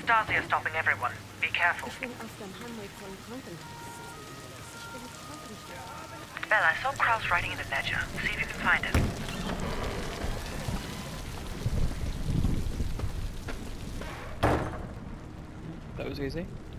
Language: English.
Stasi are stopping everyone. Be careful. Ich bin auf dem Heimweg vom Krankenhaus. Ich bin Krankenhaus. Bella, I saw Kraus writing in the ledger. See if you can find it. That was easy.